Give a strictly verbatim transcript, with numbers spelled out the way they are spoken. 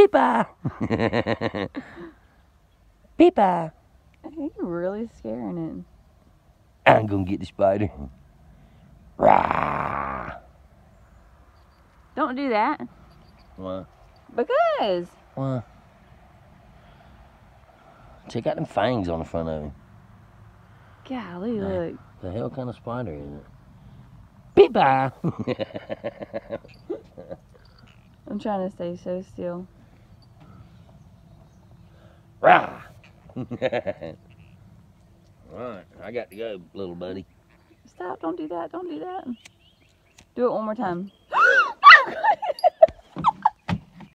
Peepa! Peepa! You're really scaring it. I'm gonna get the spider. Rah! Don't do that. Why? Because. Why? Check out them fangs on the front of him. Golly, Nah. look. The hell kind of spider is it? Peepa! I'm trying to stay so still. Rah! Alright, I got to go, little buddy. Stop, don't do that, don't do that. Do it one more time.